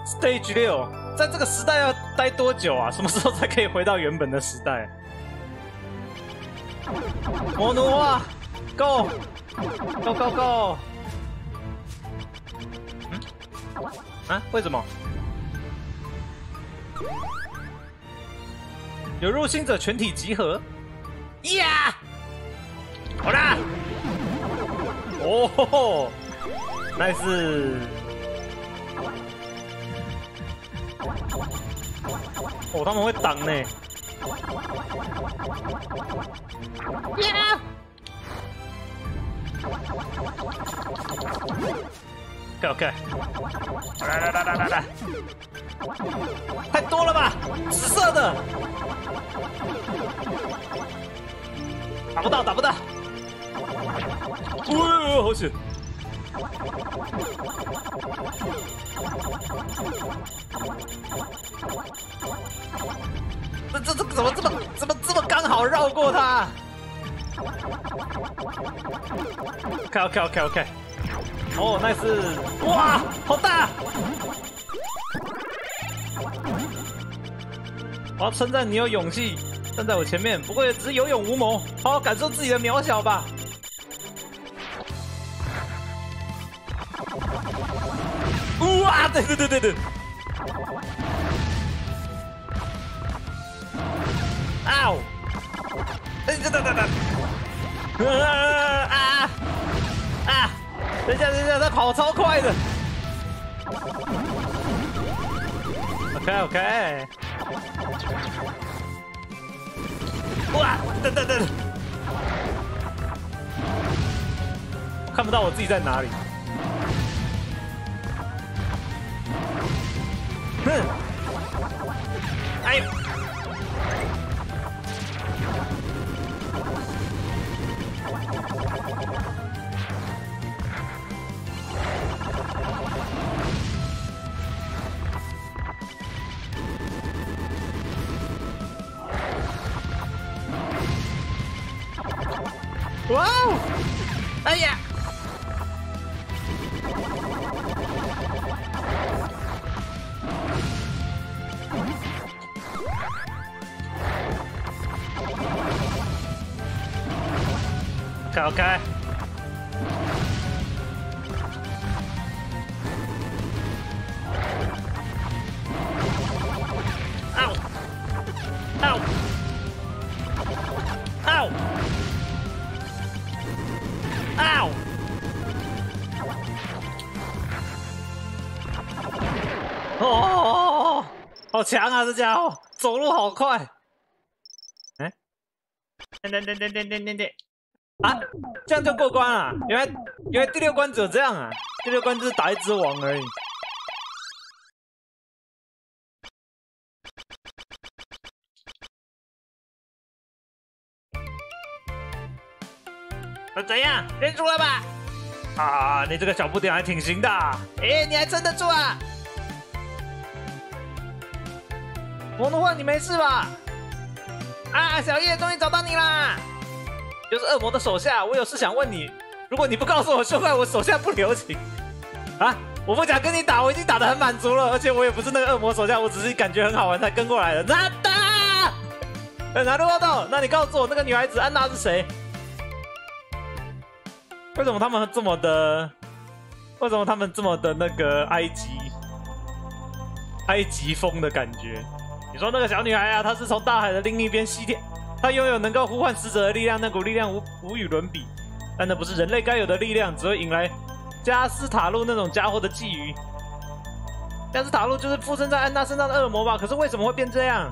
Stage 6，在这个时代要待多久啊？什么时候才可以回到原本的时代？魔奴啊 ，Go Go Go Go！ 啊？为什么？有入侵者全体集合！呀！好啦！哦吼吼 ，nice！ 哦，他们会挡呢。呀！ OK， 来，太多了吧？紫色的，打不到，哦，好险！这怎么这么刚好绕过他 ？OK。 哦 ，nice！ 哇，好大！我要称赞你有勇气站在我前面，不过也只是有勇无谋，好好感受自己的渺小吧。哇，对！啊！等一下，他跑超快的。OK。哇，等，看不到我自己在哪里。哼，哎呦！哇哦！哎呀！OK。哦，好强啊！这家伙走路好快。哎，等，啊，这样就过关了。原来第6关只有这样啊！第6关就是打一只王而已。怎样？认输了吧？啊，你这个小不点还挺行的。哎，你还撑得住啊！魔奴幻，你没事吧？啊，小叶，终于找到你啦！就是恶魔的手下，我有事想问你。如果你不告诉我凶坏，我手下不留情。啊，我不想跟你打，我已经打得很满足了，而且我也不是那个恶魔手下，我只是感觉很好玩才跟过来的。那打！哪路报道？那你告诉我，那个女孩子安娜是谁？为什么他们这么的那个埃及风的感觉？你说那个小女孩啊，她是从大海的另一边西天，她拥有能够呼唤死者的力量，那股力量无与伦比，但那不是人类该有的力量，只会引来加斯塔路那种家伙的觊觎。加斯塔路就是附身在安娜身上的恶魔吧？可是为什么会变这样？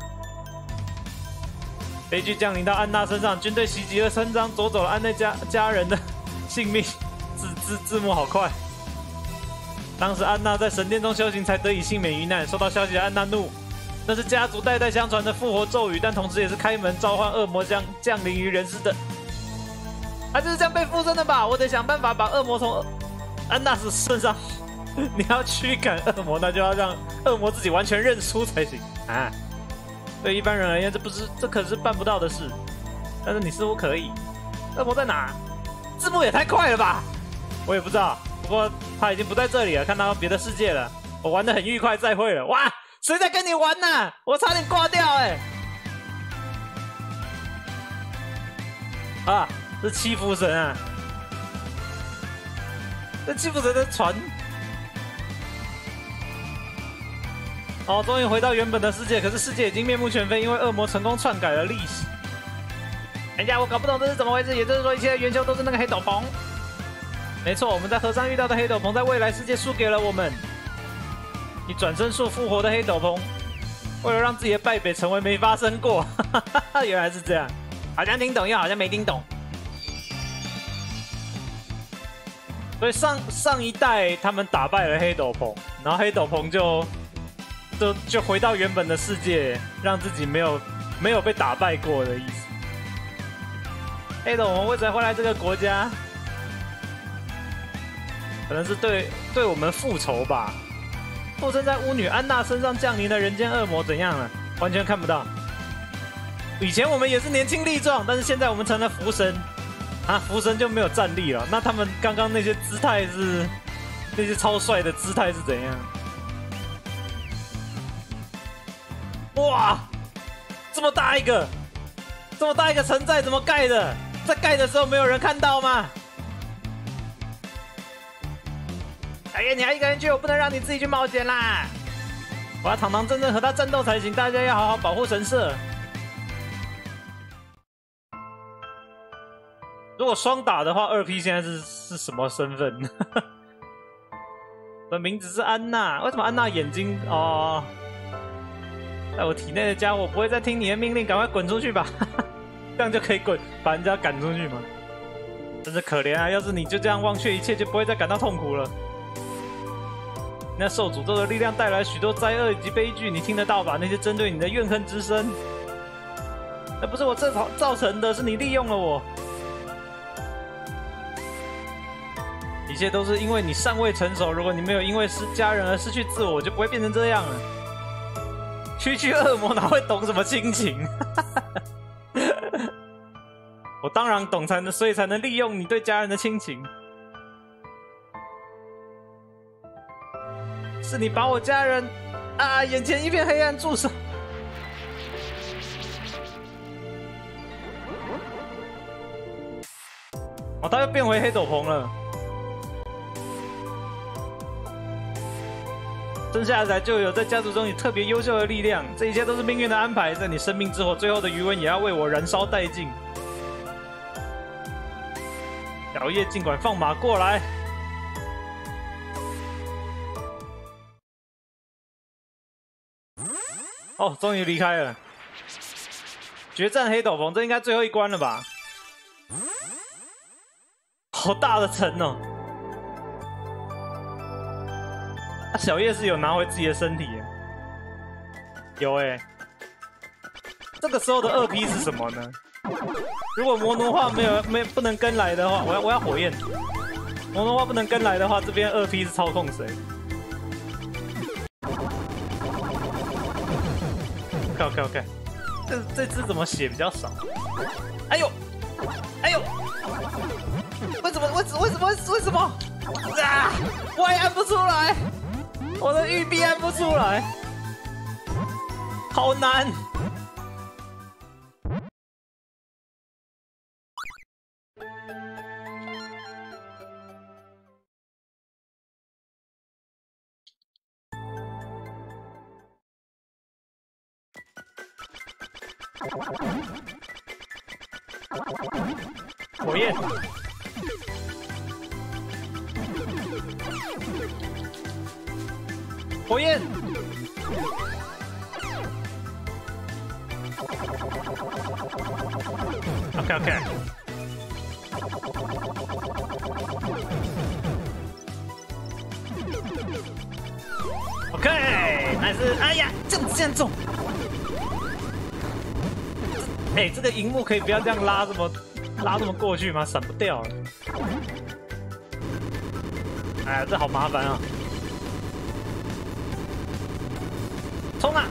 悲剧降临到安娜身上，军队袭击了村庄，夺走了安娜家人的性命。字幕好快。当时安娜在神殿中修行，才得以幸免于难。收到消息的安娜怒，那是家族代代相传的复活咒语，但同时也是开门召唤恶魔降临于人世的。他就是这样被附身的吧？我得想办法把恶魔从安娜身上。你要驱赶恶魔，那就要让恶魔自己完全认输才行啊！对一般人而言，这可是办不到的事。但是你似乎可以。恶魔在哪？字幕也太快了吧！我也不知道，不过他已经不在这里了，看到别的世界了。 我玩的很愉快，再会了。哇，谁在跟你玩呢？我差点挂掉哎！啊，是七福神啊！这七福神的船。哦，终于回到原本的世界，可是世界已经面目全非，因为恶魔成功篡改了历史。哎呀，我搞不懂这是怎么回事，也就是说，一切的元凶都是那个黑斗篷。没错，我们在河上遇到的黑斗篷，在未来世界输给了我们。以转身术复活的黑斗篷，为了让自己的败北成为没发生过。原来是这样，好像听懂又好像没听懂。所以上一代他们打败了黑斗篷，然后黑斗篷就回到原本的世界，让自己没有被打败过的意思。黑斗篷为什么会来这个国家？可能是对我们复仇吧。附身在巫女安娜身上降临的人间恶魔怎样了？完全看不到。以前我们也是年轻力壮，但是现在我们成了福神啊！福神就没有战力了。那他们刚刚那些姿态是那些超帅的姿态是怎样？哇，这么大一个城寨怎么盖的？在盖的时候没有人看到吗？哎呀，你还一个人去，我不能让你自己去冒险啦！我要堂堂正正和他战斗才行，大家要好好保护神社。如果双打的话，2P 现在是什么身份？我的名字是安娜，为什么安娜眼睛哦？在我体内的家伙不会再听你的命令，赶快滚出去吧！这样就可以把人家赶出去吗？真是可怜啊！要是你就这样忘却一切，就不会再感到痛苦了。那受诅咒的力量带来许多灾厄以及悲剧，你听得到吧？那些针对你的怨恨之声，那不是我造成的，是你利用了我。一切都是因为你尚未成熟。如果你没有因为家人而失去自我，我就不会变成这样了。区恶魔哪会懂什么亲情？我当然懂，所以才能利用你对家人的亲情。是你把我家人啊，眼前一片黑暗住手！哦，他又变回黑斗篷了。生下来就有在家族中有特别优秀的力量，这一切都是命运的安排。在你生命之火最后的余温，也要为我燃烧殆尽。小叶尽管放马过来。哦，终于离开了。决战黑斗篷，这应该最后一关了吧？好大的城哦！小叶是有拿回自己的身体耶，有哎。这个时候的2P是什么呢？如果魔奴化不能跟来的话，我要火焰。魔奴化不能跟来的话，这边2P是操控谁？OK， 这只怎么血比较少？哎呦，哎呦，为什么？啊！我也按不出来。我的玉璧按不出来，好难。火焰。火焰 ，OK， 还是哎呀，这样中，哎，这个荧幕可以不要这样拉这么过去吗？闪不掉了，哎，这好麻烦啊！冲啊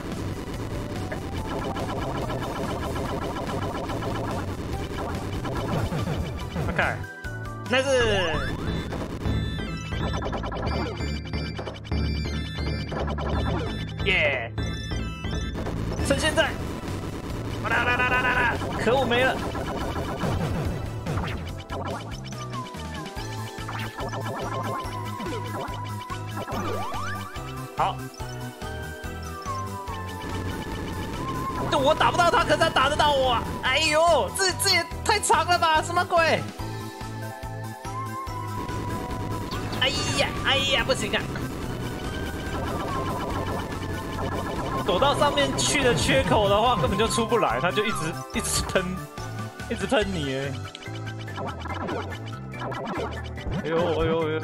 ！OK， 那是在！啦！可恶，没了！好，这我打不到他，可是他打得到我。哎呦，这也太长了吧？什么鬼？哎呀，不行啊！躲到上面去的缺口的话，根本就出不来，他就一直喷你哎！哎呦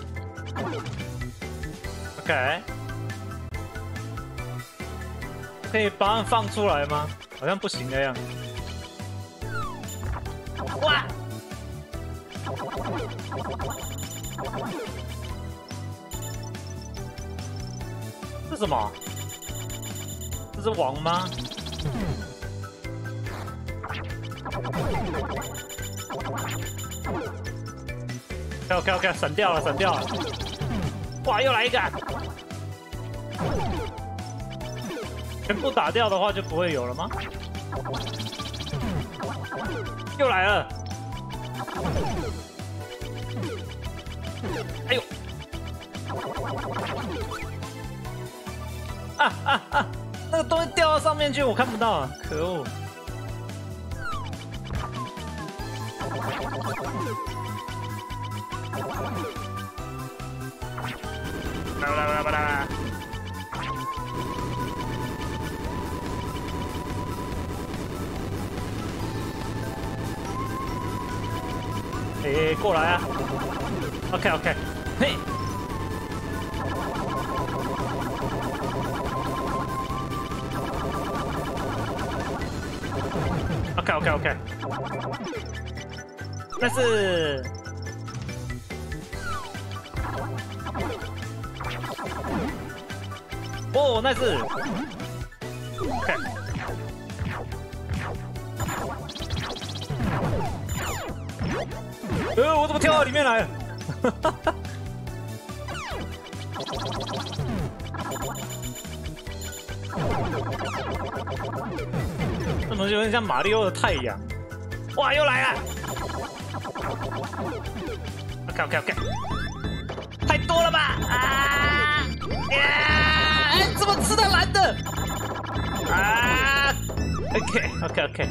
！OK， 可以把它放出来吗？好像不行的样子。哇！这是什么？这是王吗？OK， 闪掉了！哇，又来一个！全部打掉的话就不会有了吗？又来了！哎呦！那个东西掉到上面去，我看不到啊！可恶！来！哎，过来啊 ！OK， 嘿。OK， 那是哦，那是 OK， 我怎么跳到里面来了？这东西有点像马里奥的太阳。哇，又来了 ！OK， 太多了吧？怎么吃到蓝的？OK，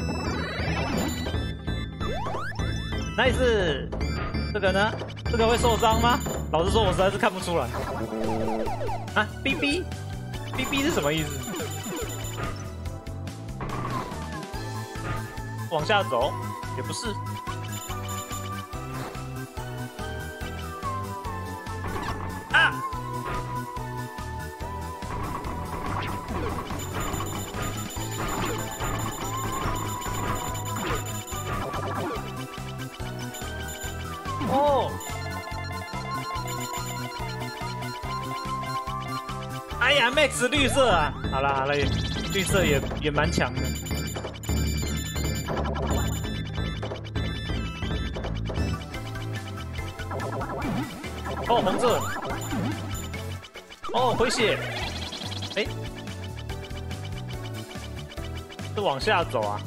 nice， 这个呢？这个会受伤吗？老实说，我实在是看不出来。啊，BB 是什么意思？往下走也不是。啊！哦！哎呀 ，Max 绿色啊！好了，绿色也蛮强的。哦，红色。哦，回血。哎，是往下走啊？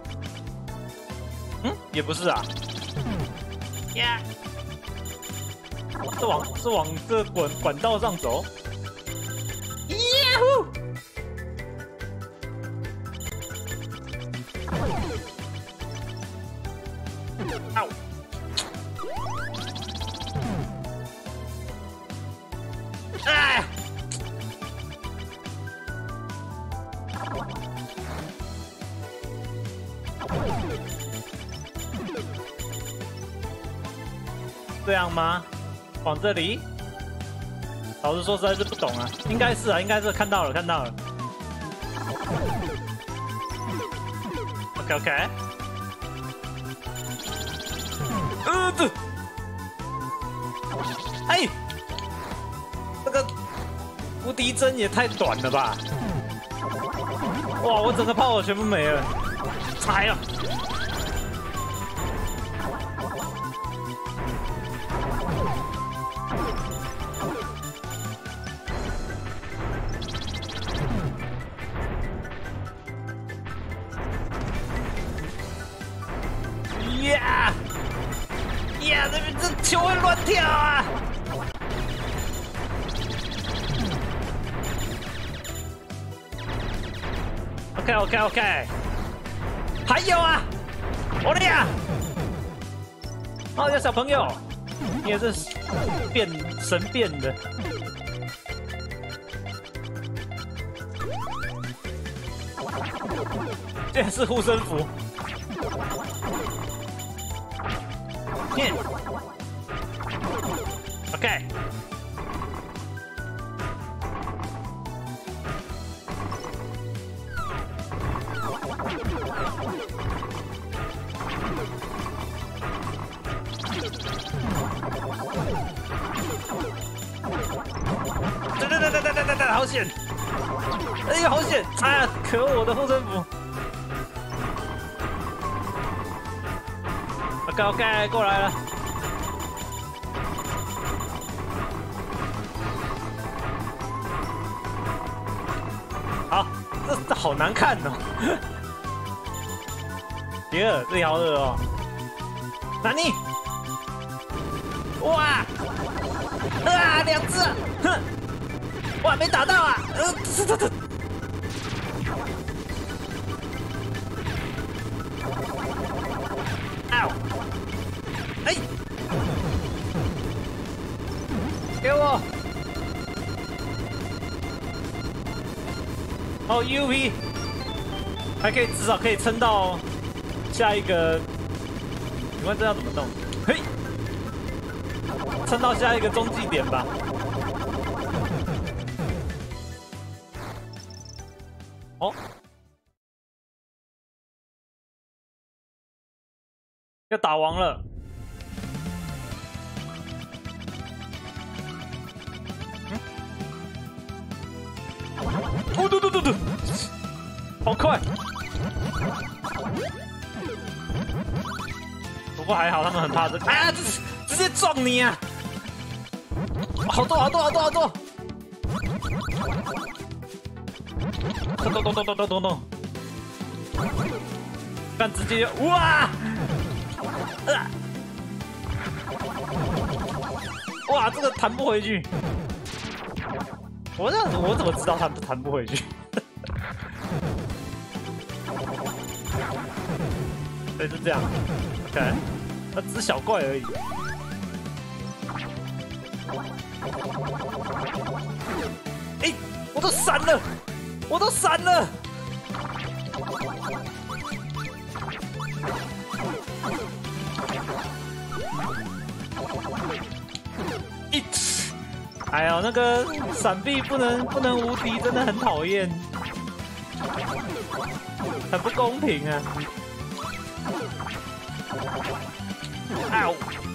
也不是啊。呀，是往这管道上走。呀呼！啊！哎！这样吗？往这里？老实说，实在是不懂啊。应该是看到了。OK。哎，这个无敌针也太短了吧！哇，我整个炮火全部没了，踩了。 OK， 还有啊，欧利亚，哦，有小朋友，你也是神变的。这也是护身符。OK。对，好险！哎呀，好险！啊，可恶，我的护身符。OK， 过来了。好，这好难看哦。耶，这里好恶哦。纳尼？哇！啊，2只！哼！哇，没打到啊！这。嗷！哎！给我！哦 ，UP， 还可以，至少可以撑到下一个。你看这要怎么弄？嘿！撑到下一个中继点吧。哦，要打王了。对，好快！不过还好，他们很怕这个。啊，直接撞你啊！好多！咚！但直接哇！哇，这个弹不回去。我怎么知道他们弹不回去？对，就这样。OK， 那只是小怪而已。哎，我都闪了！哎呦，那个闪避不能无敌，真的很讨厌，很不公平啊！嗷！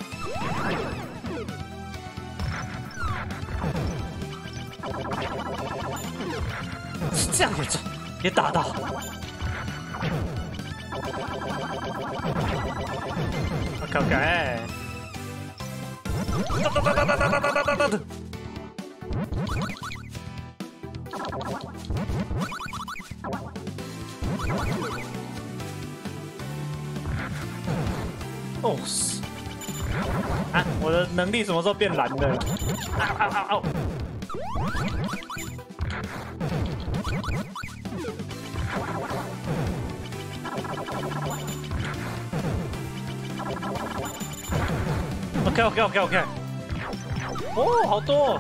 这样也打到。OK。哦，啊！我的能力什么时候变蓝的？嗷！OK。哦，好多！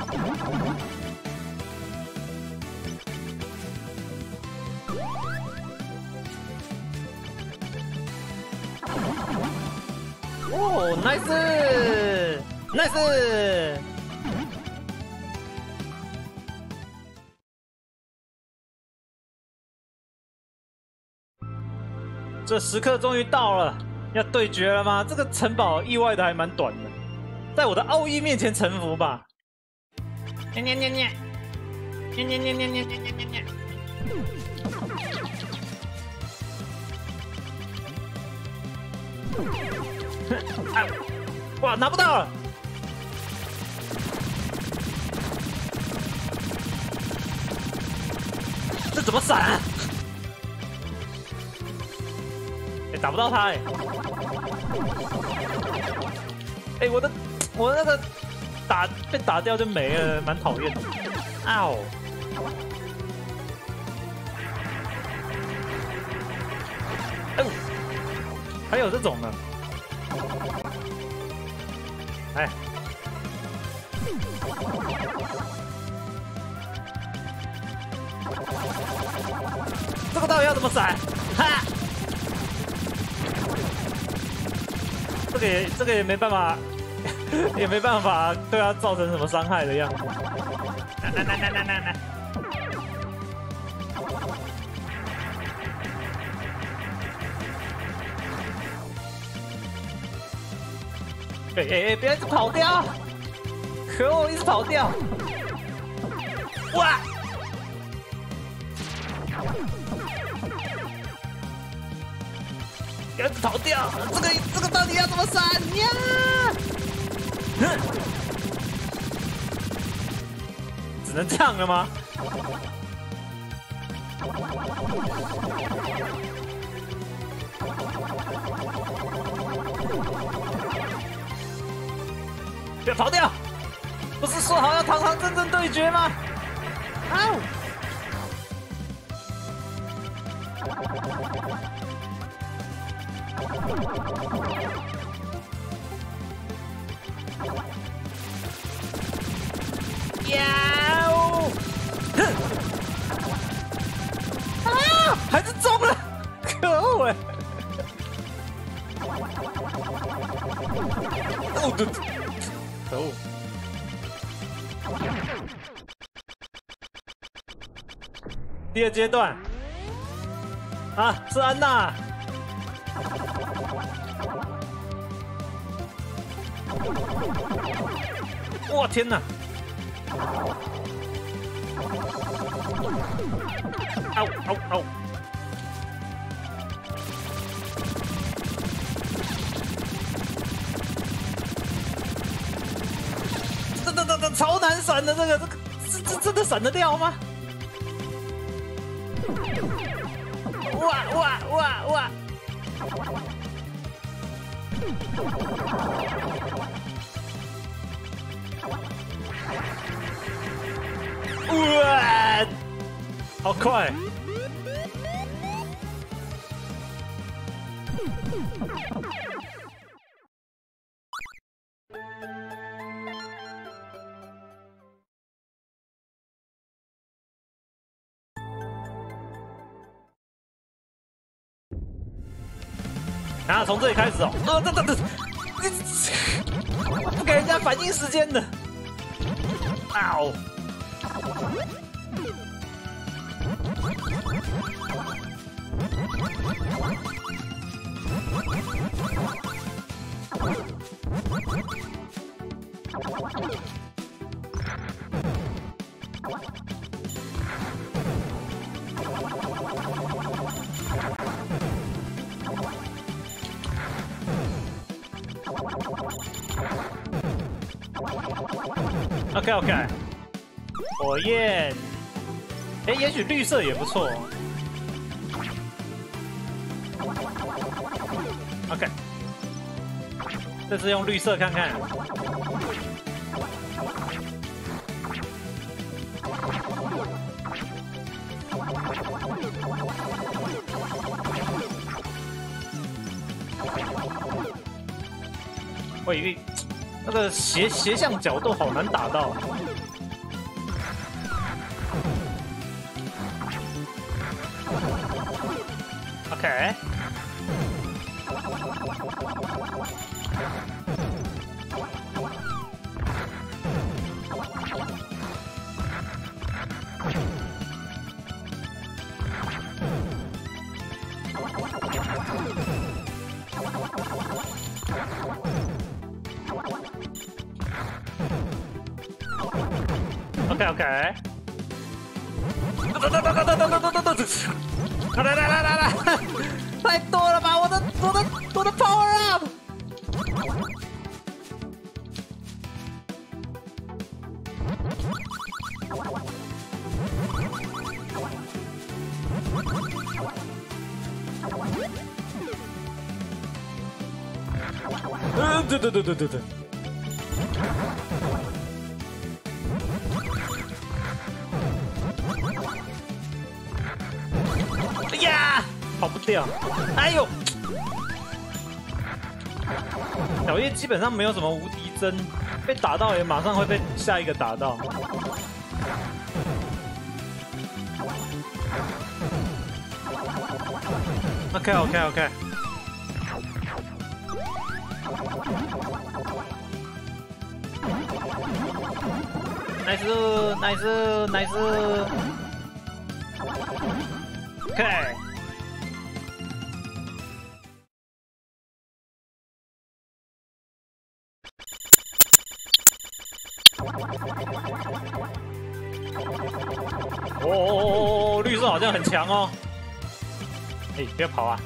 哦 ，nice！ 这时刻终于到了，要对决了吗？这个城堡意外的还蛮短的，在我的奥义面前臣服吧！念。哇，拿不到了！这怎么闪啊？打不到他哎！哎，我那个被打掉就没了，蛮讨厌的。嗷！ 还有这种呢？哎，这个到底要怎么闪？哈！这个也没办法，也没办法对他造成什么伤害的样子。来！哎，不要一直跑掉！可恶，一直跑掉！哇！不要一直跑掉！这个到底要怎么闪呀？只能这样了吗？不要跑掉！不是说好要堂堂正正对决吗？啊！呀！哼！啊！还是中了！可恶哎！哦对。可恶！第二阶段啊，是安娜。哇天哪！嗷！超难闪的这真的闪得掉吗？哇！哇！好快！啊，从这里开始哦！不给人家反应时间的。嗷！OK， 火焰，哎，也许绿色也不错。OK， 这次用绿色看看。喂，那个斜向角度好难打到。OK。OK， 来，太多了吧！我的 power up。对。呀，跑不掉！哎呦， 小叶基本上没有什么无敌帧，被打到也马上会被下一个打到。OK。nice。OK。哦，绿色好像很强哦。哎，不要跑啊！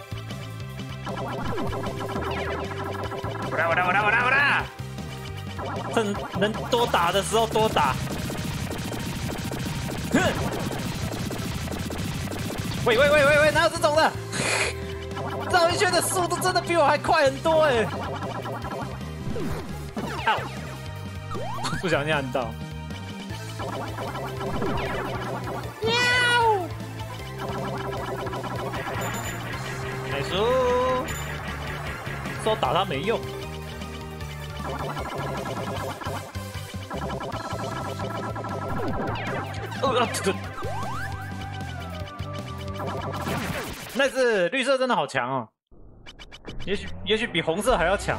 我啦！趁能多打的时候多打。哼！喂，哪有这种的？绕一圈的速度真的比我还快很多哎！不小心按到。喵！奶叔，说打他没用。那是绿色真的好强哦，也许比红色还要强。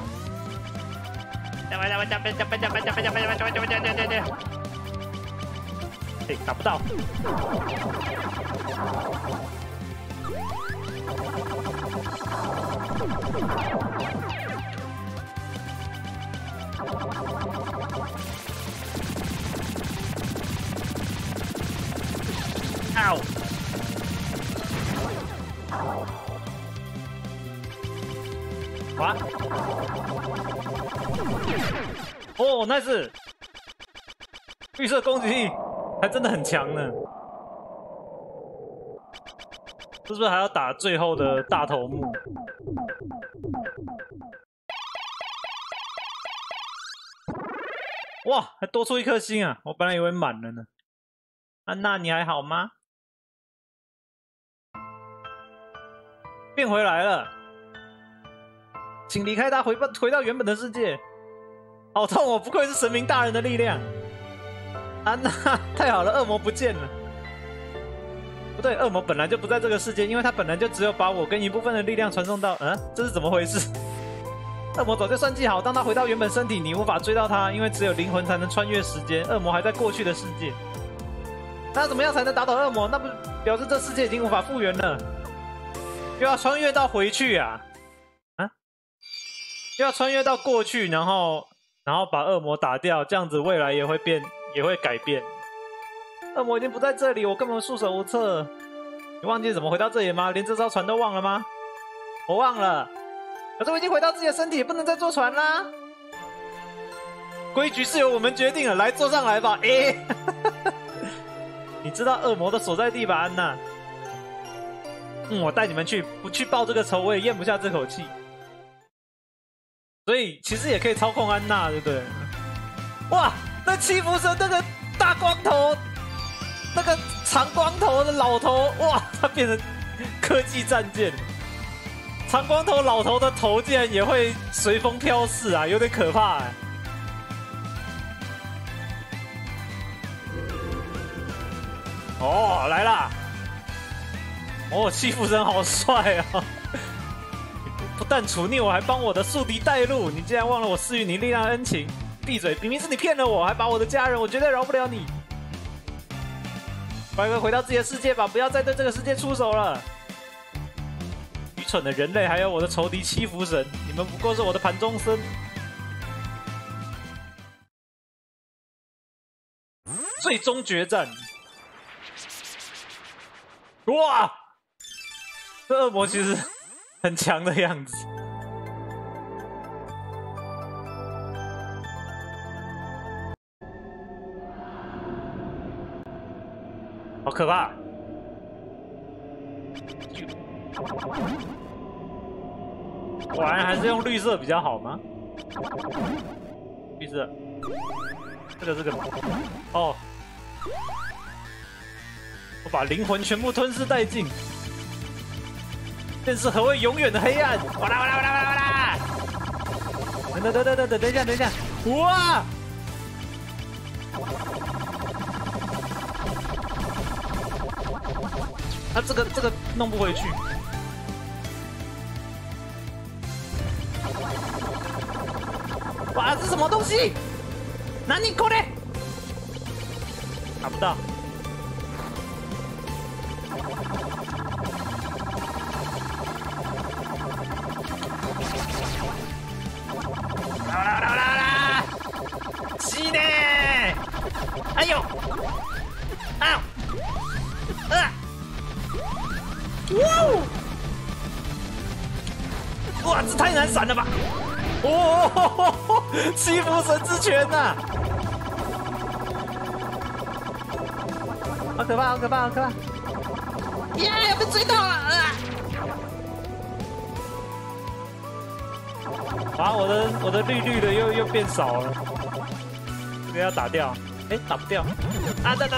哎，打不到。嗷！哇！哦，nice！绿色攻击力还真的很强呢。是不是还要打最后的大头目？哇，还多出一颗星啊！我本来以为满了呢。安娜，你还好吗？变回来了，请离开他，回到原本的世界。好痛哦！不愧是神明大人的力量。安娜，太好了，恶魔不见了。不对，恶魔本来就不在这个世界，因为他本来就只有把我跟一部分的力量传送到……这是怎么回事？恶魔早就算计好，当他回到原本身体，你无法追到他，因为只有灵魂才能穿越时间。恶魔还在过去的世界。那怎么样才能打倒恶魔？那不表示这世界已经无法复原了？又要穿越到回去啊？又要穿越到过去，然后把恶魔打掉，这样子未来也会改变。恶魔已经不在这里，我根本束手无策。你忘记怎么回到这里吗？连这艘船都忘了吗？我忘了，可是我已经回到自己的身体，不能再坐船啦。规矩是由我们决定的，来坐上来吧。你知道恶魔的所在地吧，安娜？我带你们去，不去报这个仇，我也咽不下这口气。所以其实也可以操控安娜，对不对？哇，那七福神那个大光头，那个长光头的老头，哇，他变成科技战舰。长光头老头的头竟然也会随风飘逝啊，有点可怕哎。哦，来啦！哦，七福神好帅啊！不但处逆我，还帮我的宿敌带路。你竟然忘了我赐予你力量的恩情！闭嘴！明明是你骗了我，还把我的家人，我绝对饶不了你！乖乖回到自己的世界吧，不要再对这个世界出手了！愚蠢的人类，还有我的仇敌七福神，你们不过是我的盘中僧。最终决战！哇，这恶魔其实很强的样子。好可怕！果然还是用绿色比较好吗？绿色，这个哦。我把灵魂全部吞噬殆尽，便是何谓永远的黑暗！哇啦哇啦哇啦哇啦！ 等一下！哇！他这个弄不回去。哇，这什么东西？哪里过来？打不到。啦！是呢。哎呦！啊！哇！这太难闪了吧！哦，欺负神之拳呐！好可怕，好可怕，好可怕！呀，要被追到了！啊，我的绿的又变少了，这个要打掉。哎，打不掉。啊，打！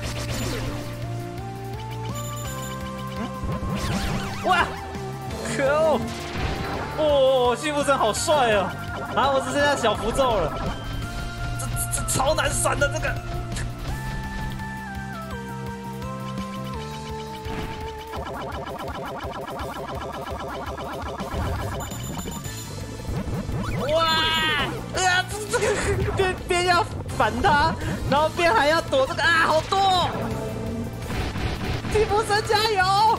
哇！可恶！哦，幸福神好帅哦！啊，我只剩下小符咒了，这超难闪的这个。哇！这个边要反他，然后边还要躲这个啊，好多！幸福神加油！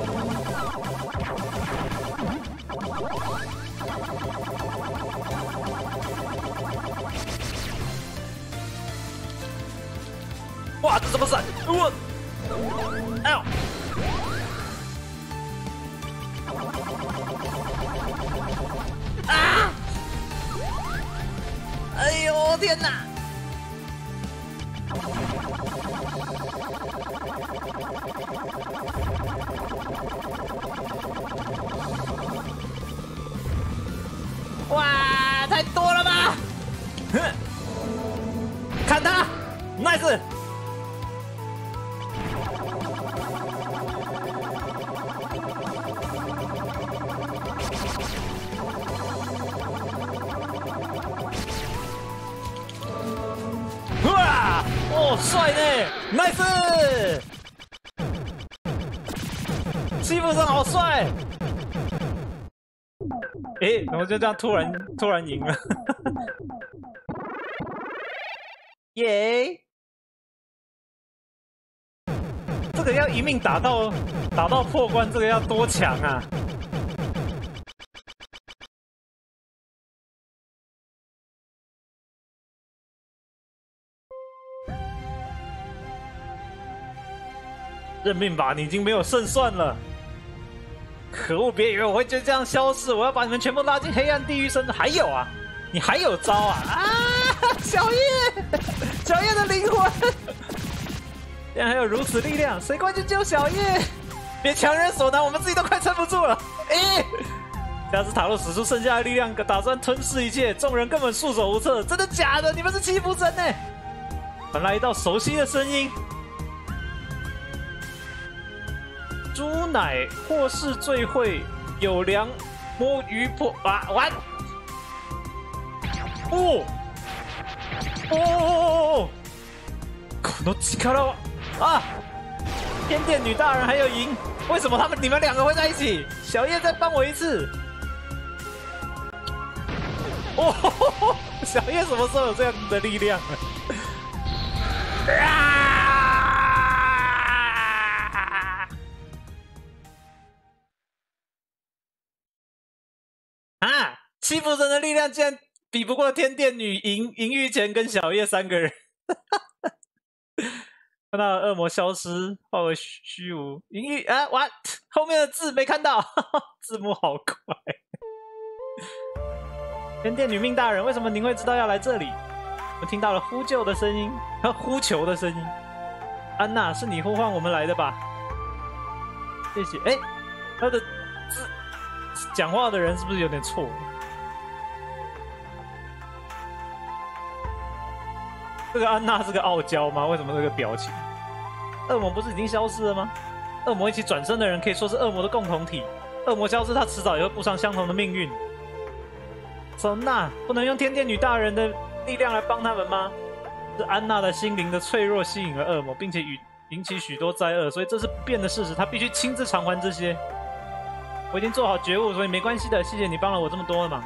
哇，这怎么闪？我，哎呦！啊！哎呦天哪！哇，太多了吧！看他 ，nice！哇，哦，帅呢 ，nice！欺负神好帅！诶，怎么就这样突然赢了？耶！这个要一命打到破关，这个要多强啊！认命吧，你已经没有胜算了。可恶！别以为我会就这样消失，我要把你们全部拉进黑暗地狱深。还有啊，你还有招啊！啊，小叶的灵魂，竟然还有如此力量，谁快去救小叶？别强人所难，我们自己都快撑不住了。加斯塔洛使出剩下的力量，打算吞噬一切，众人根本束手无策。真的假的？你们是欺负神呢？传来一道熟悉的声音。猪奶或是最会有良摸鱼破啊完哦この力は啊！天殿女大人还有银，为什么你们两个会在一起？小叶再帮我一次。哦，小叶什么时候有这样的力量啊！欺负神的力量竟然比不过天殿女、银玉前跟小叶三个人。看到恶魔消失，化为虚无。银玉啊，完后面的字没看到，字幕好快。天殿女命大人，为什么您会知道要来这里？我听到了呼救的声音和呼求的声音。安娜，是你呼唤我们来的吧？谢谢。哎，他的字讲话的人是不是有点错？这个安娜是个傲娇吗？为什么这个表情？恶魔不是已经消失了吗？恶魔一起转生的人可以说是恶魔的共同体。恶魔消失，他迟早也会步上相同的命运。 唢呐，不能用天殿女大人的力量来帮他们吗？是安娜的心灵的脆弱吸引了恶魔，并且引起许多灾厄，所以这是不变的事实。他必须亲自偿还这些。我已经做好觉悟，所以没关系的。谢谢你帮了我这么多的忙。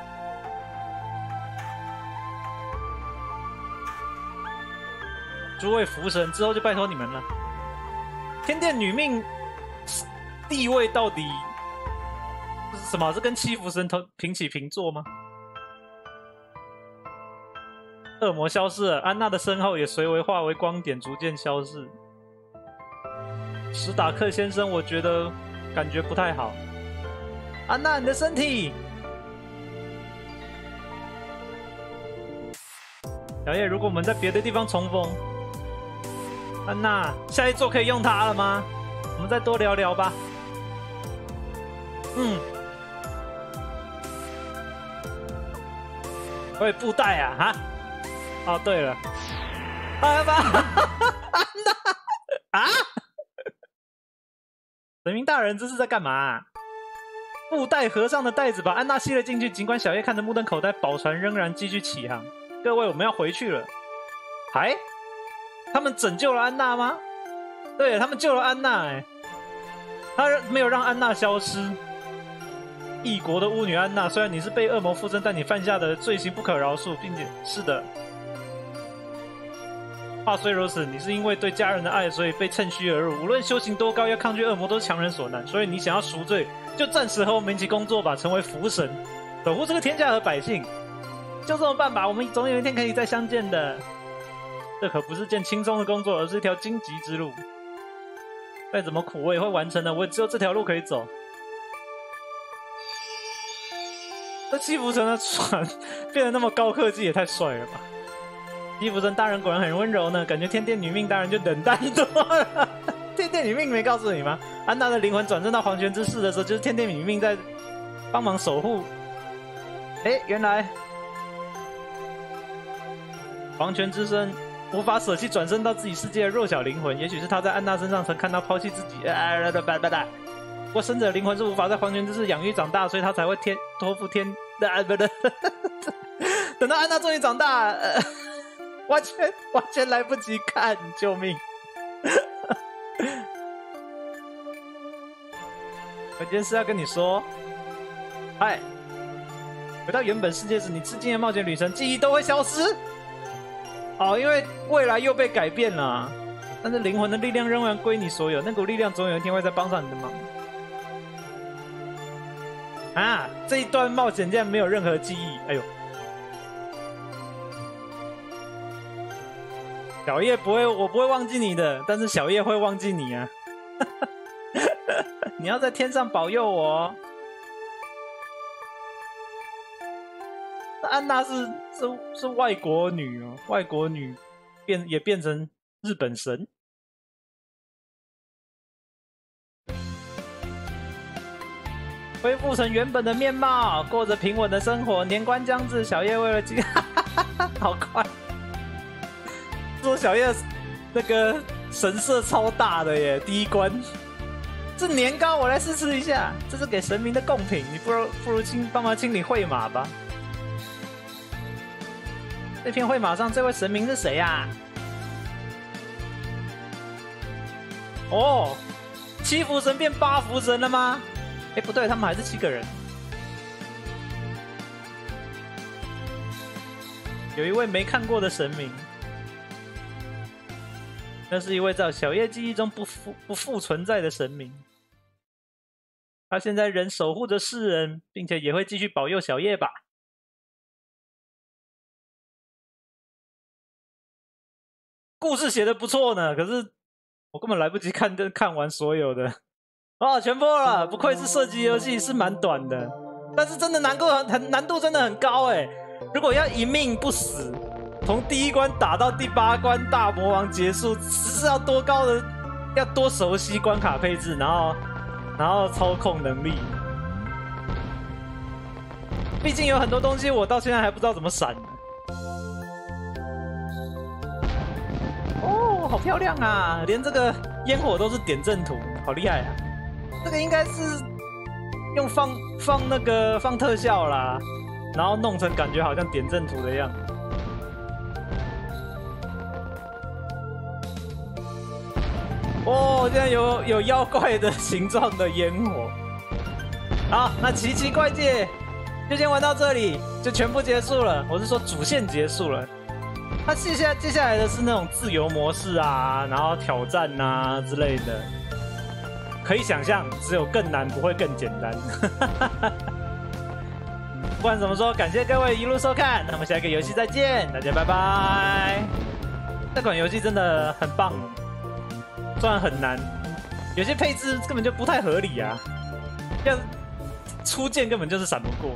诸位福神，之后就拜托你们了。天殿女命地位到底是什么？是跟七福神平起平坐吗？恶魔消失了，安娜的身后也随为化为光点，逐渐消逝。史达克先生，我觉得感觉不太好。安娜，你的身体。小叶，如果我们在别的地方重逢，安娜，下一座可以用它了吗？我们再多聊聊吧。喂，布袋啊，哈。哦，对了，安娜啊！神明大人这是在干嘛啊？布袋合上的袋子把安娜吸了进去，尽管小叶看着目瞪口呆，宝船仍然继续起航。各位，我们要回去了。还？他们拯救了安娜吗？对，他们救了安娜，他没有让安娜消失。异国的巫女安娜，虽然你是被恶魔附身，但你犯下的罪行不可饶恕，并且是的。话虽如此，你是因为对家人的爱，所以被趁虚而入。无论修行多高，要抗拒恶魔都是强人所难。所以你想要赎罪，就暂时和我们一起工作吧，成为福神，守护这个天下和百姓。就这么办吧，我们总有一天可以再相见的。这可不是件轻松的工作，而是一条荆棘之路。再怎么苦，我也会完成的。我只有这条路可以走。这七福神的船变得那么高科技，也太帅了吧！七福神大人果然很温柔呢，感觉天殿女命大人就冷淡多了。天殿女命没告诉你吗？安娜的灵魂转生到黄泉之世的时候，就是天殿女命在帮忙守护。原来黄泉之身无法舍弃转生到自己世界的弱小灵魂，也许是他在安娜身上曾看到抛弃自己。不过生者的灵魂是无法在黄泉之世养育长大，所以他才会托付天。等到安娜终于长大，完全来不及看，救命！有件事要跟你说。嗨，回到原本世界时，你吃惊的冒险旅程记忆都会消失。因为未来又被改变了，但是灵魂的力量仍然归你所有，那股力量总有一天会再帮上你的忙。这一段冒险竟然没有任何记忆，哎呦！小叶不会，我不会忘记你的，但是小叶会忘记你啊！你要在天上保佑我。安娜是外国女哦，外国女也变成日本神。恢复成原本的面貌，过着平稳的生活。年关将至，小叶为了好快！说小叶那个神社超大的耶，第一关。这年糕我来试吃一下，这是给神明的贡品，你不如帮忙清理会马吧。这片会马上这位神明是谁呀？七福神变8福神了吗？不对，他们还是7个人。有一位没看过的神明，那是一位在小叶记忆中不复存在的神明。他现在仍守护着世人，并且也会继续保佑小叶吧。故事写的不错呢，可是我根本来不及看完所有的。全破了！不愧是射击游戏，是蛮短的，但是真的难度真的很高哎！如果要一命不死，从第1关打到第8关大魔王结束，是要多高的？要多熟悉关卡配置，然后操控能力。毕竟有很多东西我到现在还不知道怎么闪呢。好漂亮啊！连这个烟火都是点阵图，好厉害啊！这个应该是用放特效啦， 然后弄成感觉好像点阵图的样子。哦，现在有妖怪的形状的烟火。好，那奇奇怪界就先玩到这里，就全部结束了。我是说主线结束了。它接下来的是那种自由模式啊，然后挑战啊之类的。可以想象，只有更难，不会更简单。不管怎么说，感谢各位一路收看，那么下一个游戏再见，大家拜拜。这款游戏真的很棒，虽然很难，有些配置根本就不太合理啊，要出剑根本就是闪不过。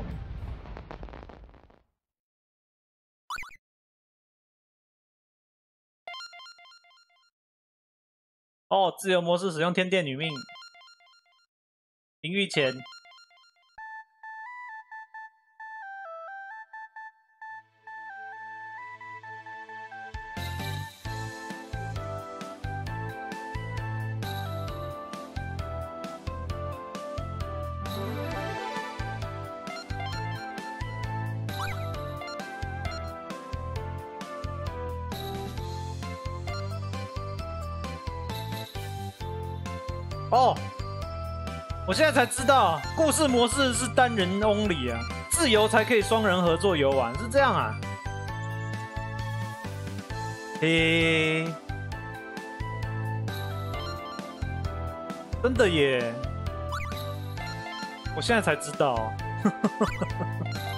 哦，自由模式使用天电女命，淋浴前。哦，我现在才知道，故事模式是单人 only 啊，自由才可以双人合作游玩，是这样啊？嘿，真的耶！我现在才知道。